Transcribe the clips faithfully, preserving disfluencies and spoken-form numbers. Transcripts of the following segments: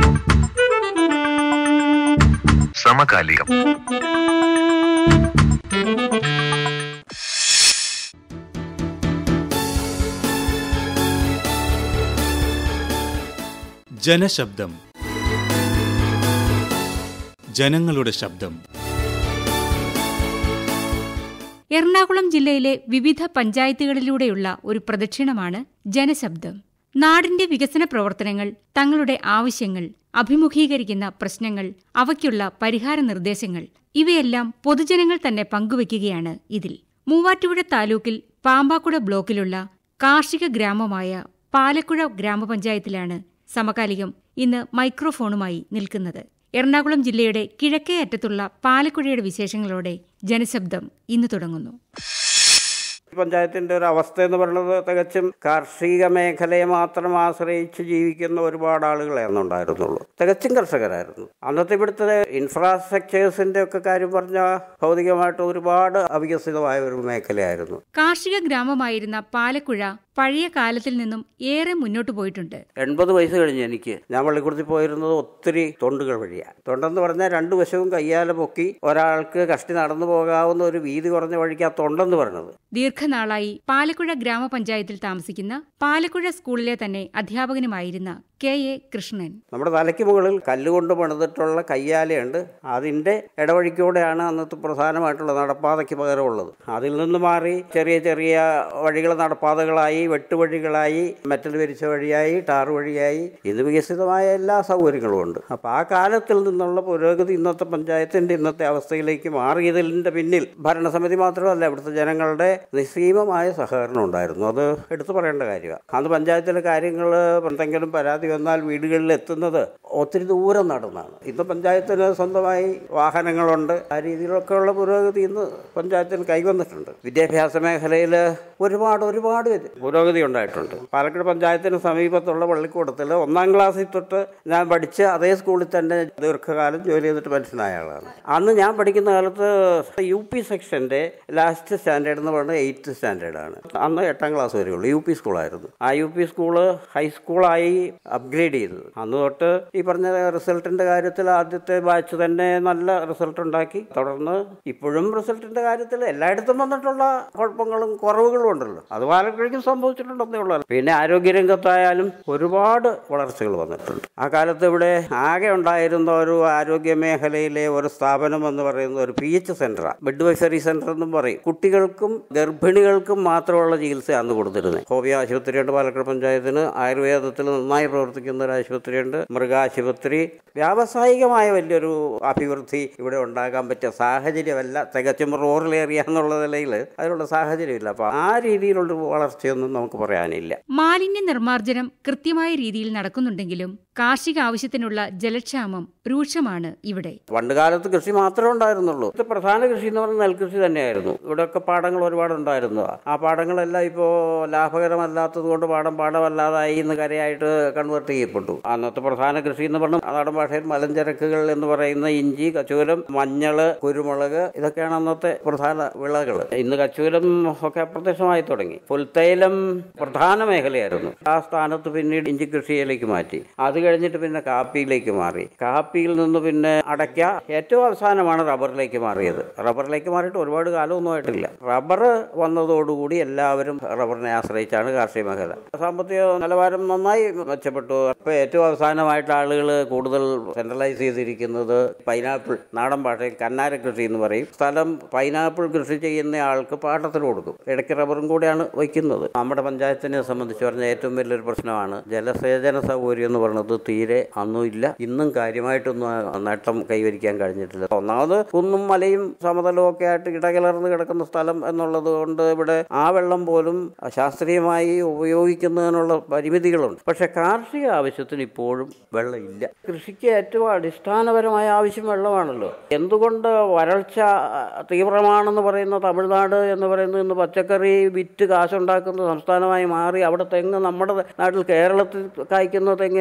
സമകാലികം. ജനശബ്ദം. ജനങ്ങളുടെ ശബ്ദം. എറണാകുളം ജില്ലയിലെ വിവിധ പഞ്ചായത്തുകളിലൂടെയുള്ള ഒരു പ്രദക്ഷിണമാണ് ജനശബ്ദം. നാടിന്റെ വികസന പ്രവർത്തനങ്ങൾ, തങ്ങളുടെ ആവശ്യങ്ങൾ, അഭിമുഖീകരിക്കുന്ന പ്രശ്നങ്ങൾ, അവയ്ക്കുള്ള പരിഹാര നിർദ്ദേശങ്ങൾ ഇവയെല്ലാം പൊതുജനങ്ങൾ തന്നെ പങ്കുവയ്ക്കുകയാണ് ഇതിൽ. മൂവാറ്റുപുഴ താലൂക്കിൽ പാമ്പാക്കുട ബ്ലോക്കിലുള്ള കാർഷിക ഗ്രാമമായ പാലക്കുഴ ഗ്രാമപഞ്ചായത്തിലാണ് സമകാലികം ഇന്ന് മൈക്രോഫോണുമായി നിൽക്കുന്നത്. എറണാകുളം ജില്ലയുടെ കിഴക്കേ അറ്റത്തുള്ള പാലക്കുഴയുടെ വിശേഷങ്ങളോടെ ജനശബ്ദം ഇന്ന് തുടങ്ങുന്നു. പഞ്ചായത്തിൻ്റെ ഒരു അവസ്ഥ എന്ന് പറയുന്നത് തികച്ചും കാർഷിക മേഖലയെ മാത്രം ആശ്രയിച്ച് ജീവിക്കുന്ന ഒരുപാട് ആളുകളായിരുന്നു ഉണ്ടായിരുന്നുള്ളൂ. തികച്ചും കർഷകരായിരുന്നു. അന്നത്തെ ഇവിടുത്തെ ഇൻഫ്രാസ്ട്രക്ചേഴ്സിൻ്റെ ഒക്കെ കാര്യം പറഞ്ഞാൽ ഭൗതികമായിട്ട് ഒരുപാട് അവികസിതമായ ഒരു മേഖലയായിരുന്നു. കാർഷിക ഗ്രാമമായിരുന്ന പാലക്കുഴ പഴയ കാലത്തിൽ നിന്നും ഏറെ മുന്നോട്ട് പോയിട്ടുണ്ട്. എൺപത് വയസ്സ് കഴിഞ്ഞ് എനിക്ക് ഞാൻ പള്ളിക്കൂടത്തിൽ പോയിരുന്നത് ഒത്തിരി തൊണ്ടുകൾ വഴിയാണ്. തൊണ്ടെന്ന് പറഞ്ഞാൽ രണ്ടു വശവും കയ്യാല പൊക്കി ഒരാൾക്ക് കഷ്ടി നടന്നു പോകാവുന്ന ഒരു വീതി കുറഞ്ഞ വഴിക്ക് ആ തൊണ്ടെന്ന് പറഞ്ഞത്. ദീർഘനാളായി പാലക്കുഴ ഗ്രാമപഞ്ചായത്തിൽ താമസിക്കുന്ന പാലക്കുഴ സ്കൂളിലെ തന്നെ അധ്യാപകനുമായിരുന്ന കെ എ കൃഷ്ണൻ. നമ്മുടെ തലയ്ക്ക് മുകളിൽ കല്ലുകൊണ്ട് പണിതിട്ടുള്ള കയ്യാലയുണ്ട്. അതിൻ്റെ ഇടവഴിക്കൂടെയാണ് അന്നത്തെ പ്രധാനമായിട്ടുള്ള നടപ്പാതയ്ക്ക് പകരമുള്ളത്. അതിൽ നിന്ന് മാറി ചെറിയ ചെറിയ വഴികൾ നടപ്പാതകളായി, വെട്ടുവഴികളായി, മെറ്റൽ വിരിച്ച വഴിയായി, ടാർ വഴിയായി, ഇത് വികസിതമായ എല്ലാ സൗകര്യങ്ങളും ഉണ്ട്. അപ്പോൾ ആ കാലത്തിൽ നിന്നുള്ള പുരോഗതി ഇന്നത്തെ പഞ്ചായത്തിൻ്റെ ഇന്നത്തെ അവസ്ഥയിലേക്ക് മാറിയതിൻ്റെ പിന്നിൽ ഭരണസമിതി മാത്രമല്ല, ഇവിടുത്തെ ജനങ്ങളുടെ നിസ്സീമമായ സഹകരണം ഉണ്ടായിരുന്നു. അത് എടുത്തു പറയേണ്ട കാര്യമാണ്. അന്ന് പഞ്ചായത്തിലെ കാര്യങ്ങൾ എന്തെങ്കിലും പരാതി വന്നാൽ വീടുകളിൽ എത്തുന്നത് ഒത്തിരി ദൂരം നടന്നാണ്. ഇന്ന് പഞ്ചായത്തിന് സ്വന്തമായി വാഹനങ്ങളുണ്ട്. ആ രീതിയിലൊക്കെ ഉള്ള പുരോഗതി ഇന്ന് പഞ്ചായത്തിന് കൈവന്നിട്ടുണ്ട്. വിദ്യാഭ്യാസ മേഖലയിൽ ഒരുപാട് ഒരുപാട് പുരോഗതി ഉണ്ടായിട്ടുണ്ട്. പാലക്കാട് പഞ്ചായത്തിന് സമീപത്തുള്ള പള്ളിക്കൂടത്തിൽ ഒന്നാം ക്ലാസ്സിൽ തൊട്ട് ഞാൻ പഠിച്ച് അതേ സ്കൂളിൽ തന്നെ ദീർഘകാലം ജോലി ചെയ്തിട്ട് മനുഷ്യനായ ആളാണ്. അന്ന് ഞാൻ പഠിക്കുന്ന കാലത്ത് യു പി സെക്ഷൻ്റെ ലാസ്റ്റ് സ്റ്റാൻഡേർഡ് എന്ന് പറയുന്നത് എയ്ത്ത് സ്റ്റാൻഡേർഡാണ്. അന്ന് എട്ടാം ക്ലാസ് വരെയുള്ളൂ. യു പി സ്കൂളായിരുന്നു. ആ യു പി സ്കൂള് ഹൈസ്കൂളായി അപ്ഗ്രേഡ് ചെയ്തത്. അന്ന് തൊട്ട് ഈ പറഞ്ഞ റിസൾട്ടിന്റെ കാര്യത്തിൽ ആദ്യത്തെ ബാച്ച് തന്നെ നല്ല റിസൾട്ട് ഉണ്ടാക്കി. തുടർന്ന് ഇപ്പോഴും റിസൾട്ടിന്റെ കാര്യത്തിൽ എല്ലായിടത്തും വന്നിട്ടുള്ള കുഴപ്പങ്ങളും കുറവുകളും ഉണ്ടല്ലോ. അത് പാലക്കാടിനും സംഭവിച്ചിട്ടുണ്ടെന്നേ ഉള്ളൂ. പിന്നെ ആരോഗ്യരംഗത്തായാലും ഒരുപാട് വളർച്ചകൾ വന്നിട്ടുണ്ട്. ആ കാലത്ത് ഇവിടെ ആകെ ഉണ്ടായിരുന്ന ഒരു ആരോഗ്യ മേഖലയിലെ ഒരു സ്ഥാപനം എന്ന് പറയുന്ന ഒരു പി എച്ച് സെന്ററാണ്. മിഡ് വൈസറി സെന്റർ എന്നും പറയും. കുട്ടികൾക്കും ഗർഭിണികൾക്കും മാത്രമുള്ള ചികിത്സ അന്ന് കൊടുത്തിരുന്നത്. ഹോമിയോ ആശുപത്രിയുണ്ട് പാലക്കാട് പഞ്ചായത്തിന്. ആയുർവേദത്തിൽ നന്നായി പ്രവർത്തിക്കുന്ന ഒരു ആശുപത്രിയുണ്ട്. മൃഗാശുപത്രി. വ്യാവസായികമായ വലിയൊരു അഭിവൃദ്ധി ഇവിടെ ഉണ്ടാകാൻ പറ്റിയ സാഹചര്യമല്ല. തികച്ചും റൂറൽ ഏരിയ എന്നുള്ള നിലയിൽ അതിനുള്ള സാഹചര്യമില്ല. അപ്പൊ ആ രീതിയിലുള്ള വളർച്ചയൊന്നും നമുക്ക് പറയാനില്ല. മാലിന്യ നിർമ്മാർജ്ജനം കൃത്യമായ രീതിയിൽ നടക്കുന്നുണ്ടെങ്കിലും കാർഷിക ആവശ്യത്തിനുള്ള ജലക്ഷാമം രൂക്ഷമാണ് ഇവിടെ. പണ്ടുകാലത്ത് കൃഷി മാത്രമേ ഉണ്ടായിരുന്നുള്ളൂ. പ്രധാന കൃഷി എന്ന് പറഞ്ഞാൽ നെൽകൃഷി തന്നെയായിരുന്നു. ഇവിടെയൊക്കെ പാടങ്ങൾ ഒരുപാട് ഉണ്ടായിരുന്നതാണ്. ആ പാടങ്ങളെല്ലാം ഇപ്പോൾ ലാഭകരമല്ലാത്തത് കൊണ്ട് പാടം പാടമല്ലാതായി ഇന്ന് കരയായിട്ട് കൺവേർട്ട് ചെയ്യപ്പെട്ടു. അന്നത്തെ പ്രധാന കൃഷി എന്ന് പറഞ്ഞാൽ നാടൻ ഭാഷയിൽ മലഞ്ചരക്കുകൾ എന്ന് പറയുന്ന ഇഞ്ചി, കച്ചൂലം, മഞ്ഞള്, കുരുമുളക് ഇതൊക്കെയാണ് അന്നത്തെ പ്രധാന വിളകൾ. ഇന്ന് കച്ചൂലം ഒക്കെ അപ്രത്യക്ഷമായി തുടങ്ങി. പുൽത്തൈലം പ്രധാന മേഖലയായിരുന്നു. ആ സ്ഥാനത്ത് പിന്നീട് ഇഞ്ചി കൃഷിയിലേക്ക് മാറ്റി. അത് കഴിഞ്ഞിട്ട് പിന്നെ കാപ്പിയിലേക്ക് മാറി. കാപ്പിയിൽ നിന്ന് പിന്നെ അടയ്ക്ക, ഏറ്റവും അവസാനമാണ് റബ്ബറിലേക്ക് മാറിയത്. റബ്ബറിലേക്ക് മാറിയിട്ട് ഒരുപാട് കാലമൊന്നും ആയിട്ടില്ല. റബ്ബർ വന്നതോടുകൂടി എല്ലാവരും റബ്ബറിനെ ആശ്രയിച്ചാണ് കാർഷിക മേഖല. സാമ്പത്തിക നിലവാരം നന്നായി മെച്ചപ്പെട്ടു. അപ്പോൾ ഏറ്റവും അവസാനമായിട്ട് ആളുകൾ കൂടുതൽ സെൻട്രലൈസ് ചെയ്തിരിക്കുന്നത് പൈനാപ്പിൾ, നാടൻ ഭാഷയിൽ കന്നാര കൃഷി എന്ന് പറയും. സ്ഥലം പൈനാപ്പിൾ കൃഷി ചെയ്യുന്ന ആൾക്ക് പാട്ടത്തിന് കൊടുക്കും. ഇടയ്ക്ക് റബ്ബറും കൂടെയാണ് വയ്ക്കുന്നത്. നമ്മുടെ പഞ്ചായത്തിനെ സംബന്ധിച്ച് പറഞ്ഞാൽ ഏറ്റവും വലിയൊരു പ്രശ്നമാണ് ജലസേചന സൗകര്യം എന്ന് പറയുന്നത്. തീരെ അന്നും ഇല്ല. ഇന്നും കാര്യമായിട്ടൊന്നും നേട്ടം കൈവരിക്കാൻ കഴിഞ്ഞിട്ടില്ല. ഒന്നാമത് കുന്നും മലയും സമതലവും ഒക്കെ ആയിട്ട് ഇടകലർന്ന് കിടക്കുന്ന സ്ഥലം എന്നുള്ളത് കൊണ്ട് ഇവിടെ ആ വെള്ളം പോലും ശാസ്ത്രീയമായി ഉപയോഗിക്കുന്നതിനുള്ള പരിമിതികളുണ്ട്. പക്ഷെ കാർഷിക ആവശ്യത്തിന് ഇപ്പോഴും വെള്ളമില്ല. കൃഷിക്ക് ഏറ്റവും അടിസ്ഥാനപരമായ ആവശ്യം വെള്ളമാണല്ലോ. എന്തുകൊണ്ട് വരൾച്ച തീവ്രമാണെന്ന് പറയുന്ന തമിഴ്നാട് എന്ന് പറയുന്നത് ഇന്ന് പച്ചക്കറി വിറ്റ് കാശുണ്ടാക്കുന്ന സംസ്ഥാനമായി മാറി അവിടെ തെങ്ങ് നമ്മുടെ നാട്ടിൽ കേരളത്തിൽ കായ്ക്കുന്ന തെങ്ങിനേക്കാൾ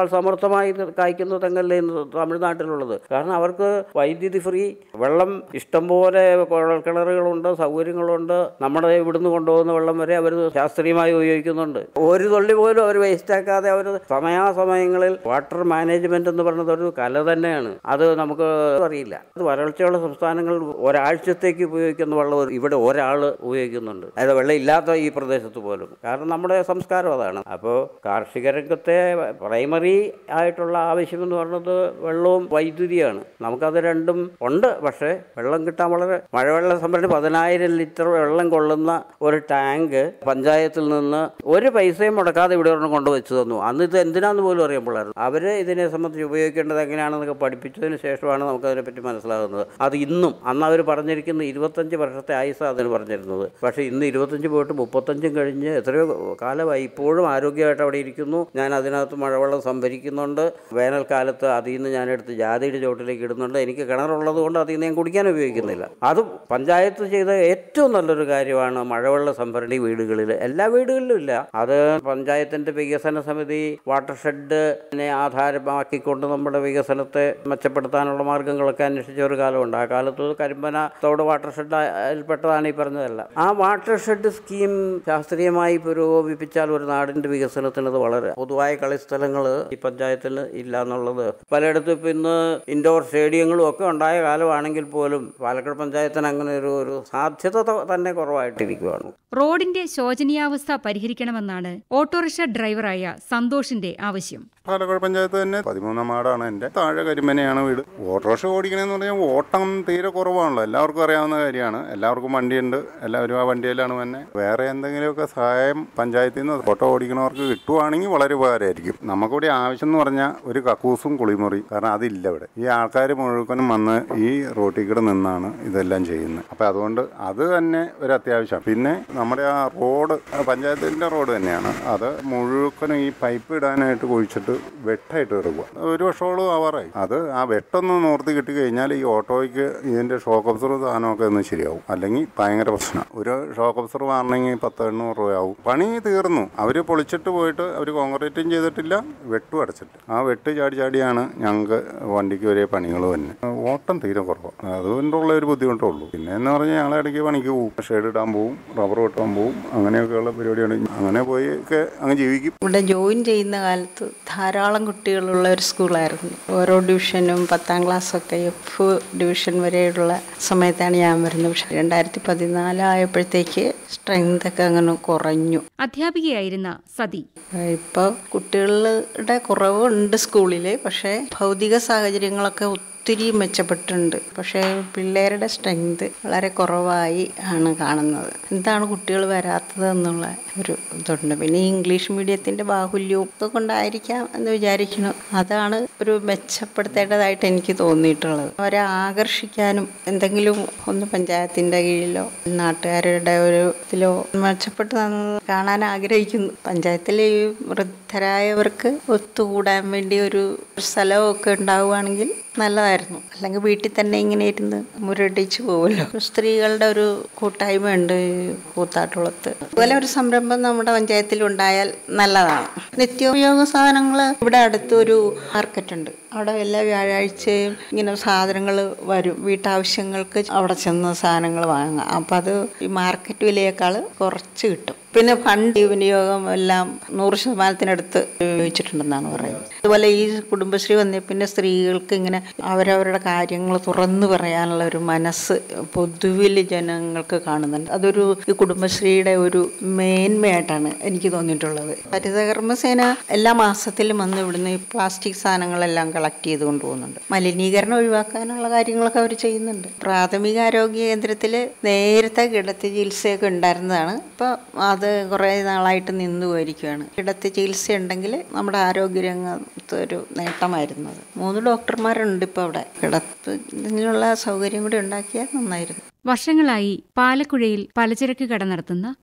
സമൃദ്ധമായി കായ്ക്കുന്ന തെങ്ങല്ലേ ഇന്ന് തമിഴ്നാട്ടിലുള്ളത്. കാരണം അവർക്ക് വൈദ്യുതി ഫ്രീ, വെള്ളം ഇഷ്ടംപോലെ കുഴൽക്കിണറുകളുണ്ട്, സൗകര്യങ്ങളുണ്ട്. നമ്മുടെ ഇവിടുന്ന് കൊണ്ടുപോകുന്ന വെള്ളം വരെ അവർ ശാസ്ത്രീയമായി ഉപയോഗിക്കുന്നുണ്ട്. ഒരു തുള്ളി പോലും അവർ വേസ്റ്റ് ആക്കാതെ അവർ സമയാസമയങ്ങളിൽ വാട്ടർ മാനേജ്മെന്റ് എന്ന് പറയുന്നത് ഒരു കല തന്നെയാണ്. അത് നമുക്ക് അറിയില്ല. അത് വരൾച്ചയുള്ള സംസ്ഥാനങ്ങൾ ഒരാഴ്ചത്തേക്ക് ഉപയോഗിക്കുന്ന വെള്ളം ഇവിടെ ഒരാൾ ഉപയോഗിക്കുന്നുണ്ട്. അതായത് വെള്ളം ഇല്ലാത്ത ഈ പ്രദേശത്ത് പോലും. കാരണം നമ്മുടെ സംസ്കാരം അതാണ്. അപ്പോൾ കാർഷിക രംഗത്തെ പ്രൈമറി ആയിട്ടുള്ള ആവശ്യം എന്ന് പറയുന്നത് വെള്ളവും വൈദ്യുതിയാണ്. നമുക്കത് രണ്ടും ഉണ്ട്. പക്ഷേ വെള്ളം കിട്ടാൻ വളരെ മഴവെള്ള സംഭരണി പതിനായിരം ലിറ്റർ വെള്ളം കൊള്ളുന്ന ഒരു ടാങ്ക് പഞ്ചായത്തിൽ നിന്ന് ഒരു പൈസയും മുടക്കാതെ ഇവിടെ ഒരെണ്ണം കൊണ്ടുവച്ചു തന്നു. അന്ന് ഇത് എന്തിനാന്ന് പോലും അറിയുമ്പോഴായിരുന്നു. അവർ ഇതിനെ സംബന്ധിച്ച് ഉപയോഗിക്കേണ്ടത് എങ്ങനെയാണെന്നൊക്കെ പഠിപ്പിച്ചതിന് ശേഷമാണ് നമുക്കതിനെപ്പറ്റി മനസ്സിലാകുന്നത്. അത് ഇന്നും അന്ന് അവർ പറഞ്ഞിരിക്കുന്ന ഇരുപത്തഞ്ച് വർഷത്തെ ആയുസ് അതിന് പറഞ്ഞിരുന്നത്. പക്ഷേ ഇന്ന് ഇരുപത്തഞ്ച് പോയിട്ട് മുപ്പത്തഞ്ചും കഴിഞ്ഞ് എത്രയോ കാലമായി ഇപ്പോഴും ആരോഗ്യമായിട്ട് അവിടെ ഇരിക്കുന്നു. ഞാൻ അതിനകത്ത് മഴവെള്ളം സംഭരിക്കുന്നുണ്ട്. വേനൽക്കാലത്ത് അതിൽ നിന്ന് ഞാനെടുത്ത് ജാതിയുടെ ചോട്ടിലേക്ക് ഇടുന്നുണ്ട്. എനിക്ക് കിണറുള്ളത് കൊണ്ട് അതിൽ നിന്ന് ഞാൻ കുടിക്കാൻ ഉപയോഗിക്കുന്നില്ല. അത് പഞ്ചായത്ത് ചെയ്ത ഏറ്റവും നല്ലൊരു കാര്യമാണ് മഴവെള്ള സംഭരണി വീടുകളിൽ. എല്ലാ വീടുകളിലും ഇല്ല. അത് പഞ്ചായത്തിന്റെ വികസന സമിതി വാട്ടർ ഷെഡിനെ ആധാരമാക്കിക്കൊണ്ട് നമ്മുടെ വികസനത്തെ മെച്ചപ്പെടുത്താനുള്ള മാർഗങ്ങളൊക്കെ അന്വേഷിച്ച ഒരു കാലമുണ്ട്. ആ കാലത്ത് കരിമ്പന തോട് വാട്ടർ ഷെഡിൽപ്പെട്ടതാണ് ഈ പറഞ്ഞതല്ല. ആ വാട്ടർ ഷെഡ് സ്കീം ശാസ്ത്രീയമായി പുരോഗമിപ്പിച്ചാൽ ഒരു നാടിന്റെ വികസനത്തിന് അത് വളരെ പൊതുവായ കളിസ്ഥലങ്ങൾ ഈ പഞ്ചായത്തിൽ ഇല്ല എന്നുള്ളത് പലയിടത്തും ഇപ്പം ഇന്ന് ഇൻഡോർ സ്റ്റേഡിയങ്ങളും ഒക്കെ ഉണ്ടായ കാലമാണെങ്കിൽ പോലും പാലക്കാട് പഞ്ചായത്തിന് അങ്ങനെ ഒരു ഒരു സാധ്യത തന്നെ കുറവായിട്ടിരിക്കുകയാണ്. റോഡിന്റെ ശോചനീയാവസ്ഥ പരിഹരിക്കണമെന്നാണ് ഓട്ടോറിക്ഷ ഡ്രൈവറായ സന്തോഷിന്റെ ആവശ്യം. പാലക്കാട് പഞ്ചായത്ത് തന്നെ പതിമൂന്നാം വാർഡാണ് എൻ്റെ. താഴെ കരിമനയാണ് വീട്. ഓട്ടോറിക്ഷ ഓടിക്കണമെന്ന് പറഞ്ഞാൽ ഓട്ടം തീരെ കുറവാണല്ലോ. എല്ലാവർക്കും അറിയാവുന്ന കാര്യമാണ്. എല്ലാവർക്കും വണ്ടിയുണ്ട്. എല്ലാവരും ആ വണ്ടിയിലാണ് തന്നെ. വേറെ എന്തെങ്കിലുമൊക്കെ സഹായം പഞ്ചായത്തിൽ നിന്ന് ഓട്ടോ ഓടിക്കണവർക്ക് കിട്ടുവാണെങ്കിൽ വളരെ ഉപകാരമായിരിക്കും. നമുക്കിവിടെ ആവശ്യം എന്ന് പറഞ്ഞാൽ ഒരു കക്കൂസും കുളിമുറി. കാരണം അതില്ല ഇവിടെ. ഈ ആൾക്കാർ മുഴുവനും വന്ന് ഈ റോട്ടിൽ കൂടെ നിന്നാണ് ഇതെല്ലാം ചെയ്യുന്നത്. അപ്പം അതുകൊണ്ട് അത് തന്നെ ഒരു അത്യാവശ്യം. പിന്നെ നമ്മുടെ ആ റോഡ് പഞ്ചായത്തിൻ്റെ റോഡ് തന്നെയാണ്. അത് മുഴുവനും ഈ പൈപ്പ് ഇടാനായിട്ട് കുഴിച്ചിട്ട് വെട്ടായിട്ട് കിടക്കുക. ഒരു വർഷത്തോളം ആവാറായി. അത് ആ വെട്ടൊന്ന് നോർത്തി കിട്ടി കഴിഞ്ഞാൽ ഈ ഓട്ടോയ്ക്ക് ഇതിൻ്റെ ഷോക്ക് ഒബ്സർവ് സാധനമൊക്കെ ഒന്ന് ശരിയാവും. അല്ലെങ്കിൽ ഭയങ്കര പ്രശ്നം. ഒരു ഷോക്ക് ഒബ്സർവ് ആണെങ്കിൽ പത്ത് എണ്ണൂറ് രൂപയാവും. പണി തീർന്നു. അവർ പൊളിച്ചിട്ട് പോയിട്ട് അവർ കോൺക്രീറ്റും ചെയ്തിട്ടില്ല, വെട്ടും അടച്ചിട്ട്. ആ വെട്ട് ചാടി ചാടിയാണ് ഞങ്ങൾക്ക് വണ്ടിക്ക് ഒരേ പണികൾ തന്നെ. ഓട്ടം തീരെ കുറവാണ്. അതുകൊണ്ടുള്ള ഒരു ബുദ്ധിമുട്ടേ ഉള്ളൂ. പിന്നെ എന്ന് പറഞ്ഞാൽ ഞങ്ങൾ ഇടയ്ക്ക് പണിക്ക് പോകും. ഷെയ്ഡ് ഇടാൻ പോവും, റബ്ബർ വെട്ടാൻ പോവും. അങ്ങനെയൊക്കെയുള്ള പരിപാടിയാണ്. അങ്ങനെ പോയി ഒക്കെ അങ്ങ് ജീവിക്കും. ഇവിടെ ജോയിൻ ചെയ്യുന്ന കാലത്ത് ധാരാളം കുട്ടികളുള്ള ഒരു സ്കൂളായിരുന്നു. ഓരോ ഡിവിഷനും പത്താം ക്ലാസ്സൊക്കെ എഫ് ഡിവിഷൻ വരെയുള്ള സമയത്താണ് ഞാൻ വരുന്നത്. പക്ഷെ രണ്ടായിരത്തി പതിനാലായപ്പോഴത്തേക്ക് സ്ട്രെങ്ത് ഒക്കെ അങ്ങനെ കുറഞ്ഞു. അധ്യാപികയായിരുന്ന സതി ഇപ്പോൾ കുട്ടികളുടെ കുറവുണ്ട് സ്കൂളിൽ. പക്ഷേ ഭൗതിക സാഹചര്യങ്ങളൊക്കെ ഒത്തിരി മെച്ചപ്പെട്ടിട്ടുണ്ട്. പക്ഷേ പിള്ളേരുടെ സ്ട്രെങ്ത് വളരെ കുറവായി ആണ് കാണുന്നത്. എന്താണ് കുട്ടികൾ വരാത്തത് എന്നുള്ള ഒരു ഇതുണ്ട്. പിന്നെ ഇംഗ്ലീഷ് മീഡിയത്തിൻ്റെ ബാഹുല്യവും ഒക്കെ കൊണ്ടായിരിക്കാം എന്ന് വിചാരിക്കണം. അതാണ് ഒരു മെച്ചപ്പെടുത്തേണ്ടതായിട്ട് എനിക്ക് തോന്നിയിട്ടുള്ളത്. അവരെ ആകർഷിക്കാനും എന്തെങ്കിലും ഒന്ന് പഞ്ചായത്തിൻ്റെ കീഴിലോ നാട്ടുകാരുടെ ഒരു ഇതിലോ മെച്ചപ്പെട്ട് കാണാൻ ആഗ്രഹിക്കുന്നു. പഞ്ചായത്തിലെ ഈ വൃദ്ധരായവർക്ക് ഒത്തുകൂടാൻ വേണ്ടി ഒരു സ്ഥലമൊക്കെ ഉണ്ടാവുകയാണെങ്കിൽ നല്ലതായിരുന്നു. അല്ലെങ്കിൽ വീട്ടിൽ തന്നെ ഇങ്ങനെ ഇരുന്ന് മുരടിച്ചു പോകുമല്ലോ. സ്ത്രീകളുടെ ഒരു കൂട്ടായ്മ ഉണ്ട് കൂത്താട്ടുളത്ത്. അതുപോലെ ഒരു സംരംഭം നമ്മുടെ പഞ്ചായത്തിൽ ഉണ്ടായാൽ നല്ലതാണ്. നിത്യോപയോഗ സാധനങ്ങൾ ഇവിടെ അടുത്തൊരു മാർക്കറ്റ് ഉണ്ട്. അവിടെ എല്ലാ വ്യാഴാഴ്ചയും ഇങ്ങനെ സാധനങ്ങൾ വരും. വീട്ടാവശ്യങ്ങൾക്ക് അവിടെ ചെന്ന് സാധനങ്ങൾ വാങ്ങാം. അപ്പം അത് ഈ മാർക്കറ്റ് വിലയേക്കാൾ കുറച്ച് കിട്ടും. പിന്നെ ഫണ്ട് വിനിയോഗം എല്ലാം നൂറ് ശതമാനത്തിനടുത്ത് ഉപയോഗിച്ചിട്ടുണ്ടെന്നാണ് പറയുന്നത്. അതുപോലെ ഈ കുടുംബശ്രീ വന്നേ പിന്നെ സ്ത്രീകൾക്ക് ഇങ്ങനെ അവരവരുടെ കാര്യങ്ങൾ തുറന്നു പറയാനുള്ള ഒരു മനസ്സ് പൊതുവിൽ ജനങ്ങൾക്ക് കാണുന്നുണ്ട്. അതൊരു ഈ കുടുംബശ്രീയുടെ ഒരു മേന്മയായിട്ടാണ് എനിക്ക് തോന്നിയിട്ടുള്ളത്. ഹരിതകർമ്മസേന എല്ലാ മാസത്തിലും വന്ന് ഇവിടുന്ന് ഈ പ്ലാസ്റ്റിക് സാധനങ്ങളെല്ലാം കളക്ട് ചെയ്ത് കൊണ്ടുപോകുന്നുണ്ട്. മലിനീകരണം ഒഴിവാക്കാനുള്ള കാര്യങ്ങളൊക്കെ അവർ ചെയ്യുന്നുണ്ട്. പ്രാഥമിക ആരോഗ്യ കേന്ദ്രത്തിൽ നേരത്തെ കിടത്തി ചികിത്സയൊക്കെ ഉണ്ടായിരുന്നതാണ്. ഇപ്പോൾ അത് കുറേ നാളായിട്ട് നിന്നു പോയിരിക്കുകയാണ്. കിടത്തി ചികിത്സ ഉണ്ടെങ്കിൽ നമ്മുടെ ആരോഗ്യരംഗത്ത് ഒരു നേട്ടമായിരുന്നത്. മൂന്ന് ഡോക്ടർമാരുണ്ട് ഇപ്പോൾ അവിടെ. കിടത്തിനുള്ള സൗകര്യം കൂടി ഉണ്ടാക്കിയാൽ നന്നായിരുന്നു. വർഷങ്ങളായി പാലക്കുഴയിൽ പലചരക്ക് കട നടത്തുന്ന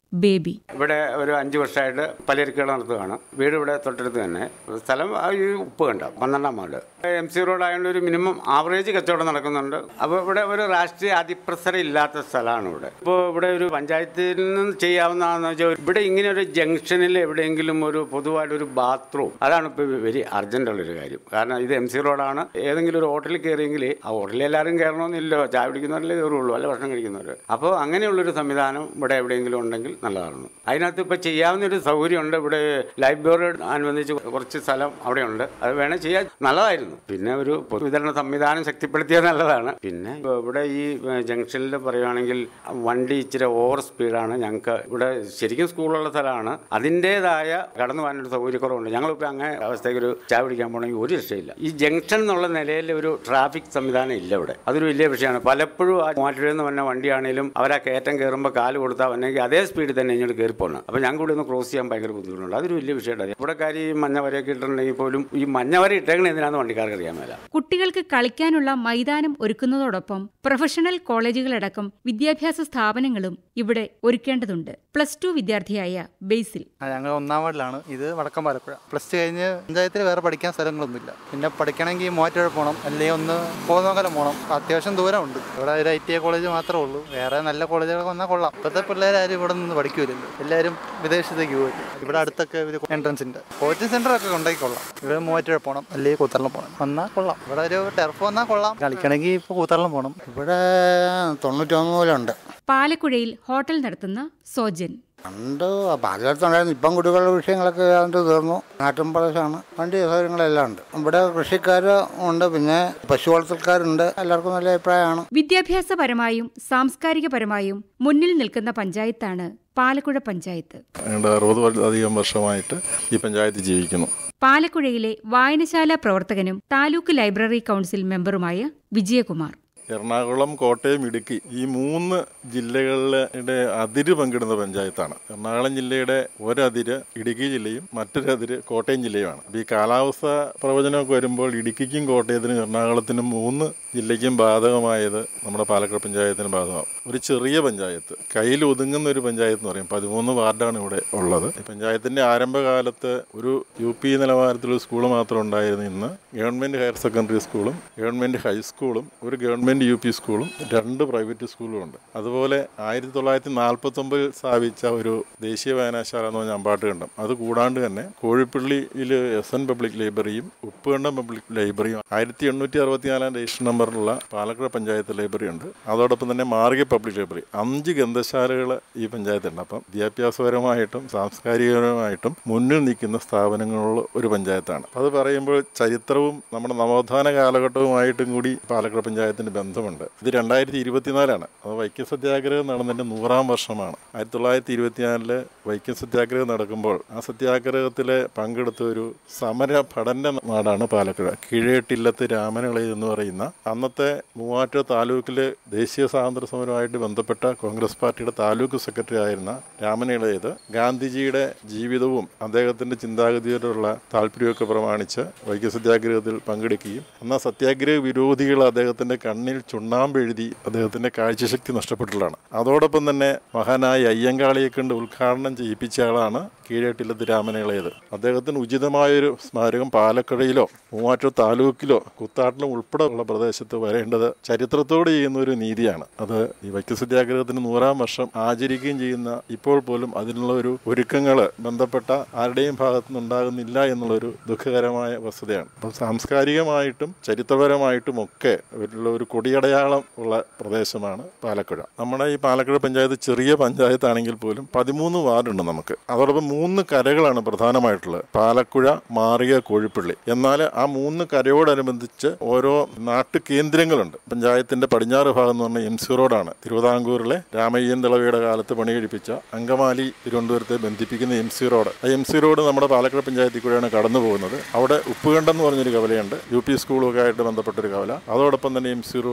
ബേബി. ഇവിടെ ഒരു അഞ്ച് വർഷമായിട്ട് പലചരക്കുകൾ നടത്തുകയാണ്. വീട് ഇവിടെ തൊട്ടടുത്ത് തന്നെ. സ്ഥലം ഈ ഉപ്പ് കണ്ട പന്ത്രണ്ടാം വാർഡ്. എം സി റോഡ് ആയതുകൊണ്ട് ഒരു മിനിമം ആവറേജ് കച്ചവടം നടക്കുന്നുണ്ട്. അപ്പോൾ ഇവിടെ ഒരു രാഷ്ട്രീയ അതിപ്രസരം ഇല്ലാത്ത സ്ഥലമാണ് ഇവിടെ. ഇപ്പോൾ ഇവിടെ ഒരു പഞ്ചായത്തിൽ നിന്ന് ചെയ്യാവുന്നതെന്ന് വെച്ചാൽ ഇവിടെ ഇങ്ങനെ ഒരു ജംഗ്ഷനിൽ എവിടെയെങ്കിലും ഒരു പൊതുവായിട്ടൊരു ബാത്റൂം, അതാണ് ഇപ്പോൾ വെരി അർജന്റ് ഉള്ളൊരു കാര്യം. കാരണം ഇത് എം സി റോഡാണ്. ഏതെങ്കിലും ഒരു ഹോട്ടലിൽ കയറിയെങ്കിൽ ആ ഹോട്ടലിൽ എല്ലാവരും കയറണമെന്നില്ലോ, ചായ പിടിക്കുന്നവരല്ലേ കയറുള്ളൂ, അല്ല ഭക്ഷണം കഴിക്കുന്നവർ. അപ്പോൾ അങ്ങനെയുള്ളൊരു സംവിധാനം ഇവിടെ എവിടെയെങ്കിലും ഉണ്ടെങ്കിൽ നല്ലതാണ്. അതിനകത്ത് ഇപ്പോൾ ചെയ്യാവുന്നൊരു സൗകര്യമുണ്ട്. ഇവിടെ ലൈബ്രറി അനുബന്ധിച്ച് കുറച്ച് സ്ഥലം അവിടെയുണ്ട്. അത് വേണേൽ ചെയ്യാൻ നല്ലതായിരുന്നു. പിന്നെ ഒരു പൊതുവിതരണ സംവിധാനം ശക്തിപ്പെടുത്തിയാൽ നല്ലതാണ്. പിന്നെ ഇവിടെ ഈ ജംഗ്ഷനിൽ പറയുകയാണെങ്കിൽ വണ്ടി ഇച്ചിരി ഓവർ സ്പീഡാണ്. ഞങ്ങൾക്ക് ഇവിടെ ശരിക്കും സ്കൂളുള്ള സ്ഥലമാണ്. അതിൻ്റെതായ കടന്നു പോകാനൊരു സൗകര്യക്കുറവുണ്ട്. ഞങ്ങളിപ്പോൾ അങ്ങനെ അവസ്ഥയ്ക്ക് ഒരു ചായ പിടിക്കാൻ പോകണമെങ്കിൽ ഒരു രക്ഷയില്ല. ഈ ജംഗ്ഷൻ എന്നുള്ള നിലയിൽ ഒരു ട്രാഫിക് സംവിധാനം ഇല്ല ഇവിടെ. അതൊരു വലിയ വിഷയമാണ്. പലപ്പോഴും ആ മൂവാറ്റുപുഴയിൽ നിന്ന് വന്ന വണ്ടിയാണെങ്കിലും അവരാ കയറ്റം കയറുമ്പോൾ കാല് കൊടുത്താൽ വന്നെങ്കിൽ അതേ സ്പീഡിൽ തന്നെ ഇങ്ങോട്ട് കയറി പോകണം. അപ്പോൾ ഞങ്ങൾക്ക് ഇവിടെ ഒന്ന് ക്രോസ് ചെയ്യാൻ ഭയങ്കര ബുദ്ധിമുട്ടുണ്ട്. അതൊരു വലിയ വിഷയമാണ്. ഇവിടെ കാര്യം ഈ മഞ്ഞ വരയൊക്കെ ഇട്ടിട്ടുണ്ടെങ്കിൽ പോലും ഈ മഞ്ഞ വര ഇട്ടേക്കണ എന്തിനാണെന്ന് വണ്ടിക്കാർക്ക് അറിയാൻ മേല. കുട്ടികൾക്ക് കളിക്കാനുള്ള മൈതാനം ഒരുക്കുന്നതോടൊപ്പം പ്രൊഫഷണൽ കോളേജുകളടക്കം വിദ്യാഭ്യാസ സ്ഥാപനങ്ങളും ഇവിടെ ഒരുക്കേണ്ടതുണ്ട്. പ്ലസ് ടു വിദ്യാർത്ഥിയായ ബേസിൽ. ഞങ്ങൾ ഒന്നാം വാർഡിലാണ്. ഇത് വടക്കം പാലപ്പുഴ. പ്ലസ് ടു കഴിഞ്ഞ് പഞ്ചായത്തിൽ വേറെ പഠിക്കാൻ സ്ഥലങ്ങളൊന്നുമില്ല. പിന്നെ പഠിക്കണമെങ്കിൽ മൂവാറ്റുപുഴ പോകണം, അല്ലെങ്കിൽ ഒന്ന് പോകുന്നോക്കലം പോകണം. അത്യാവശ്യം ദൂരമുണ്ട്. ഇവിടെ ഒരു ഐ ടി ഐ കോളേജ് മാത്രമേ ഉള്ളൂ. വേറെ നല്ല കോളേജുകളൊക്കെ വന്നാൽ കൊള്ളാം. ഇപ്പോഴത്തെ പിള്ളേരാരും ഇവിടെ നിന്ന് പഠിക്കൂലല്ലോ, എല്ലാവരും വിദേശത്തേക്ക് പോകും. ഇവിടെ അടുത്തൊക്കെ ഒരു എൻട്രൻസ് ഉണ്ട്, കോച്ചിങ് സെന്റർ ഒക്കെ ഉണ്ടായിക്കൊള്ളാം. ഇവിടെ മൂവാറ്റുപുഴ പോകണം, അല്ലെങ്കിൽ കൂത്തറളം പോകണം. വന്നാൽ കൊള്ളാം. ഇവിടെ ഒരു ടെർഫ് വന്നാൽ കൊള്ളാം. കളിക്കണമെങ്കിൽ ഇപ്പോൾ കൂത്തറളം പോകണം. ഇവിടെ തൊണ്ണൂറ്റൊന്ന് പോലെ ഉണ്ട്. പാലക്കുഴയിൽ ഹോട്ടൽ നടത്തുന്ന സോജൻ. പണ്ട് പാലക്കാടുണ്ടായിരുന്നു. ഇപ്പം കുടികളുടെ വിഷയങ്ങളൊക്കെ ഏതാണ്ട് തീർന്നു. നാട്ടിൻ പ്രദേശമാണ്. വണ്ടി സൗകര്യങ്ങളെല്ലാം ഉണ്ട്. ഇവിടെ കൃഷിക്കാർ ഉണ്ട്, പിന്നെ പശു വളർത്തൽക്കാരുണ്ട്. എല്ലാവർക്കും നല്ല അഭിപ്രായമാണ്. വിദ്യാഭ്യാസപരമായും സാംസ്കാരികപരമായും മുന്നിൽ നിൽക്കുന്ന പഞ്ചായത്താണ് പാലക്കുഴ പഞ്ചായത്ത്. അറുപത് അധികം വർഷമായിട്ട് ഈ പഞ്ചായത്ത് ജീവിക്കുന്നു. പാലക്കുഴയിലെ വായനശാല പ്രവർത്തകനും താലൂക്ക് ലൈബ്രറി കൗൺസിൽ മെമ്പറുമായ വിജയകുമാർ. എറണാകുളം, കോട്ടയം, ഇടുക്കി ഈ മൂന്ന് ജില്ലകളുടെ അതിര് പങ്കിടുന്ന പഞ്ചായത്താണ്. എറണാകുളം ജില്ലയുടെ ഒരതിര് ഇടുക്കി ജില്ലയും മറ്റൊരതിര് കോട്ടയം ജില്ലയുമാണ്. ഈ കാലാവസ്ഥ പ്രവചനമൊക്കെ വരുമ്പോൾ ഇടുക്കിക്കും കോട്ടയത്തിനും എറണാകുളത്തിനും മൂന്ന് ജില്ലയ്ക്കും ബാധകമായത് നമ്മുടെ പാലക്കാട് പഞ്ചായത്തിന് ബാധകമാകും. ഒരു ചെറിയ പഞ്ചായത്ത്, കയ്യിൽ ഒതുങ്ങുന്ന ഒരു പഞ്ചായത്ത് എന്ന് പറയും. പതിമൂന്ന് വാർഡാണ് ഇവിടെ ഉള്ളത്. ഈ പഞ്ചായത്തിന്റെ ആരംഭകാലത്ത് ഒരു യു പി നിലവാരത്തിലുള്ള സ്കൂൾ മാത്രം ഉണ്ടായിരുന്നു. ഇന്ന് ഗവൺമെന്റ് ഹയർ സെക്കൻഡറി സ്കൂളും ഗവൺമെന്റ് ഹൈസ്കൂളും ഒരു ഗവൺമെന്റ് യു പി സ്കൂളും രണ്ട് പ്രൈവറ്റ് സ്കൂളും ഉണ്ട്. അതുപോലെ ആയിരത്തി തൊള്ളായിരത്തി നാൽപ്പത്തി ഒമ്പതിൽ സ്ഥാപിച്ച ഒരു ദേശീയ വായനശാല എന്ന് പറഞ്ഞ അമ്പാട്ടുകണ്ടം, അത് കൂടാണ്ട് തന്നെ കോഴിപ്പള്ളിയിൽ എസ് എൻ പബ്ലിക് ലൈബ്രറിയും ഉപ്പുകണ്ടം പബ്ലിക് ലൈബ്രറിയും ആയിരത്തി എണ്ണൂറ്റി അറുപത്തിനാലാം രജിസ്റ്റർ നമ്പറിലുള്ള പാലക്കാട് പഞ്ചായത്ത് ലൈബ്രറി ഉണ്ട്. അതോടൊപ്പം തന്നെ മാർഗ പബ്ലിക് ലൈബ്രറി, അഞ്ച് ഗ്രന്ഥശാലകൾ ഈ പഞ്ചായത്തുണ്ട്. അപ്പം വിദ്യാഭ്യാസപരമായിട്ടും സാംസ്കാരികപരമായിട്ടും മുന്നിൽ നിൽക്കുന്ന സ്ഥാപനങ്ങളുള്ള ഒരു പഞ്ചായത്താണ്. അത് പറയുമ്പോൾ ചരിത്രവും നമ്മുടെ നവോത്ഥാന കാലഘട്ടവുമായിട്ടും കൂടി പാലക്കാട് പഞ്ചായത്തിന് ബന്ധമുണ്ട്. ഇത് രണ്ടായിരത്തി ഇരുപത്തിനാലാണ്. അത് വൈക്കം സത്യാഗ്രഹം നടന്നതിന്റെ നൂറാം വർഷമാണ്. ആയിരത്തി തൊള്ളായിരത്തി ഇരുപത്തിനാലില് വൈക്കം സത്യാഗ്രഹം നടക്കുമ്പോൾ ആ സത്യാഗ്രഹത്തില് പങ്കെടുത്ത ഒരു സമര ഭടന്റെ നാടാണ് പാലക്കാട്. കീഴേട്ടില്ലത്ത് രാമനിളയ എന്ന് പറയുന്ന അന്നത്തെ മൂവാറ്റുപുഴ താലൂക്കിലെ ദേശീയ സ്വാതന്ത്ര്യ സമരവുമായിട്ട് ബന്ധപ്പെട്ട കോൺഗ്രസ് പാർട്ടിയുടെ താലൂക്ക് സെക്രട്ടറി ആയിരുന്ന രാമനിളയത് ഗാന്ധിജിയുടെ ജീവിതവും അദ്ദേഹത്തിന്റെ ചിന്താഗതിയോടുള്ള താല്പര്യമൊക്കെ പ്രമാണിച്ച് വൈക്കം സത്യാഗ്രഹത്തിൽ പങ്കെടുക്കുകയും എന്നാൽ സത്യാഗ്രഹ വിരോധികൾ അദ്ദേഹത്തിന്റെ കണ്ണിൽ ചുണ്ണാമ്പെഴുതി അദ്ദേഹത്തിന്റെ കാഴ്ചശക്തി നഷ്ടപ്പെട്ടിട്ടുള്ളതാണ്. അതോടൊപ്പം തന്നെ മഹാനായ അയ്യങ്കാളിയെ കൊണ്ട് ഉദ്ഘാടനം ചെയ്യിപ്പിച്ച ആളാണ് കീഴേട്ടില്ലത്ത് രാമനിളയത്. അദ്ദേഹത്തിന് ഉചിതമായൊരു സ്മാരകം പാലക്കടയിലോ മൂവാറ്റുപുഴ താലൂക്കിലോ കുത്താട്ടിലും ഉൾപ്പെടെ ഉള്ള പ്രദേശത്ത് വരേണ്ടത് ചരിത്രത്തോട് ചെയ്യുന്ന ഒരു നീതിയാണ്. അത് ഈ വൈക്കം സത്യാഗ്രഹത്തിന് നൂറാം വർഷം ആചരിക്കുകയും ചെയ്യുന്ന ഇപ്പോൾ പോലും അതിനുള്ള ഒരു ഒരുക്കങ്ങൾ ബന്ധപ്പെട്ട ആരുടെയും ഭാഗത്തു നിന്നുണ്ടാകുന്നില്ല എന്നുള്ളൊരു ദുഃഖകരമായ വസ്തുതയാണ്. അപ്പം സാംസ്കാരികമായിട്ടും ചരിത്രപരമായിട്ടും ഒക്കെ ഉള്ള ഒരു കൊടിയടയാളം ഉള്ള പ്രദേശമാണ് പാലക്കുഴ. നമ്മുടെ ഈ പാലക്കുഴ പഞ്ചായത്ത് ചെറിയ പഞ്ചായത്താണെങ്കിൽ പോലും പതിമൂന്ന് വാർഡുണ്ട് നമുക്ക്. അതോടൊപ്പം മൂന്ന് കരകളാണ് പ്രധാനമായിട്ടുള്ളത്, പാലക്കുഴ, മാറിയ, കോഴിപ്പള്ളി. എന്നാൽ ആ മൂന്ന് കരയോടനുബന്ധിച്ച് ഓരോ നാട്ടു കേന്ദ്രങ്ങളുണ്ട്. പഞ്ചായത്തിന്റെ പടിഞ്ഞാറ് ഭാഗം എന്ന് പറഞ്ഞാൽ എം സി റോഡാണ്. തിരുവിതാംകൂറിലെ രാമയ്യൻ ദളവയുടെ കാലത്ത് പണികഴിപ്പിച്ച അങ്കമാലി തിരുവനന്തപുരത്തെ ബന്ധിപ്പിക്കുന്ന എം സി റോഡ്. ആ എം സി റോഡ് നമ്മുടെ പാലക്കാട് പഞ്ചായത്തിൽ കൂടെയാണ് കടന്നു പോകുന്നത്. അവിടെ ഉപ്പുകണ്ടം എന്ന് പറഞ്ഞൊരു കവലയുണ്ട്, യു പി സ്കൂളൊക്കെ ആയിട്ട് ബന്ധപ്പെട്ടൊരു കവല. അതോടൊപ്പം തന്നെ എം സി റോഡ്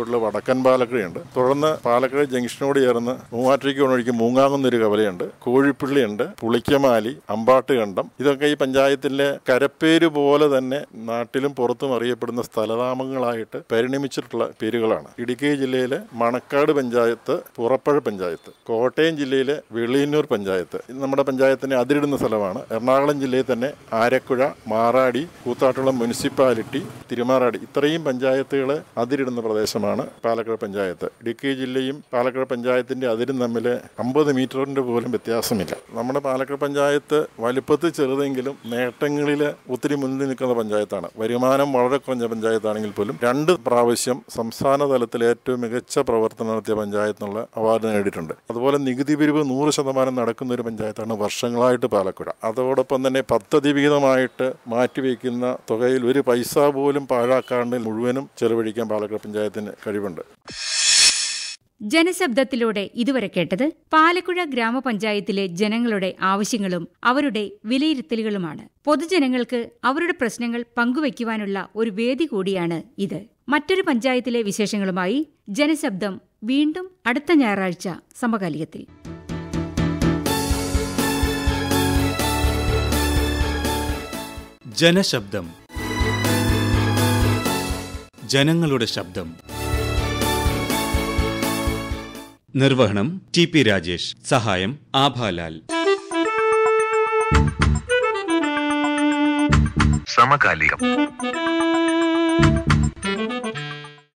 റൂട്ടിൽ വടക്കൻ പാലക്കഴയുണ്ട്. തുടർന്ന് പാലക്കഴ ജംഗ്ഷനോട് ചേർന്ന് മൂവാറ്റുപുഴയ്ക്ക് ഒഴിക്ക് മൂങ്ങാങ്ങുന്നൊരു കവലയുണ്ട്, കോഴിപ്പള്ളിയുണ്ട്, പുളിക്കമാലി, അമ്പാട്ടുകണ്ടം. ഇതൊക്കെ ഈ പഞ്ചായത്തിലെ കരപ്പേര് പോലെ തന്നെ നാട്ടിലും പുറത്തും അറിയപ്പെടുന്ന സ്ഥലനാമങ്ങളായിട്ട് പരിണമിച്ചിട്ടുള്ള പേരുകളാണ്. ഇടുക്കി ജില്ലയിലെ മണക്കാട് പഞ്ചായത്ത്, പുറപ്പഴ പഞ്ചായത്ത്, കോട്ടയം ജില്ലയിലെ വെളിയന്നൂർ പഞ്ചായത്ത് നമ്മുടെ പഞ്ചായത്തിനെ അതിരിടുന്ന സ്ഥലമാണ്. എറണാകുളം ജില്ലയിൽ തന്നെ ആരക്കുഴ, മാറാടി, കൂത്താട്ടുളം മുനിസിപ്പാലിറ്റി, തിരുമാറാടി ഇത്രയും പഞ്ചായത്തുകൾ അതിരിടുന്ന പ്രദേശമാണ് പാലക്കാട് പഞ്ചായത്ത്. ഇടുക്കി ജില്ലയും പാലക്കാട് പഞ്ചായത്തിന്റെ അതിരും തമ്മിൽ അമ്പത് മീറ്ററിന്റെ പോലും വ്യത്യാസമില്ല. നമ്മുടെ പാലക്കാട് പഞ്ചായത്ത് വലുപ്പത്തിൽ ചെറുതെങ്കിലും നേട്ടങ്ങളിൽ ഒത്തിരി മുന്നിൽ നിൽക്കുന്ന പഞ്ചായത്താണ്. വരുമാനം വളരെ കുറഞ്ഞ പഞ്ചായത്താണെങ്കിൽ പോലും രണ്ട് പ്രാവശ്യം സംസ്ഥാന തലത്തിൽ ഏറ്റവും മികച്ച പ്രവർത്തനം നടത്തിയ പഞ്ചായത്തിനുള്ള അവാർഡ് നേടിയിട്ടുണ്ട്. അതുപോലെ നികുതി പിരിവ് നൂറ് ശതമാനം നടക്കുന്ന ഒരു പഞ്ചായത്താണ് വർഷങ്ങളായിട്ട് പാലക്കുഴ. അതോടൊപ്പം തന്നെ പദ്ധതി വിഹിതമായിട്ട് മാറ്റിവെക്കുന്ന തുകയിൽ ഒരു പൈസ പോലും പാഴാക്കാണ്ട് മുഴുവനും ചെലവഴിക്കാൻ പാലക്കാട് പഞ്ചായത്തിന് കഴിവുണ്ട്. ജനശബ്ദത്തിലൂടെ ഇതുവരെ കേട്ടത് പാലക്കുഴ ഗ്രാമപഞ്ചായത്തിലെ ജനങ്ങളുടെ ആവശ്യങ്ങളും അവരുടെ വിലയിരുത്തലുകളുമാണ്. പൊതുജനങ്ങൾക്ക് അവരുടെ പ്രശ്നങ്ങൾ പങ്കുവയ്ക്കുവാനുള്ള ഒരു വേദി കൂടിയാണ് ഇത്. മറ്റൊരു പഞ്ചായത്തിലെ വിശേഷങ്ങളുമായി ജനശബ്ദം വീണ്ടും അടുത്ത ഞായറാഴ്ച സമകാലികത്തിൽ. ജനശബ്ദം, ജനങ്ങളുടെ ശബ്ദം. നിർവഹണം ടി പി രാജേഷ്. സഹായം ആഭാലാൽ. സമകാലികം.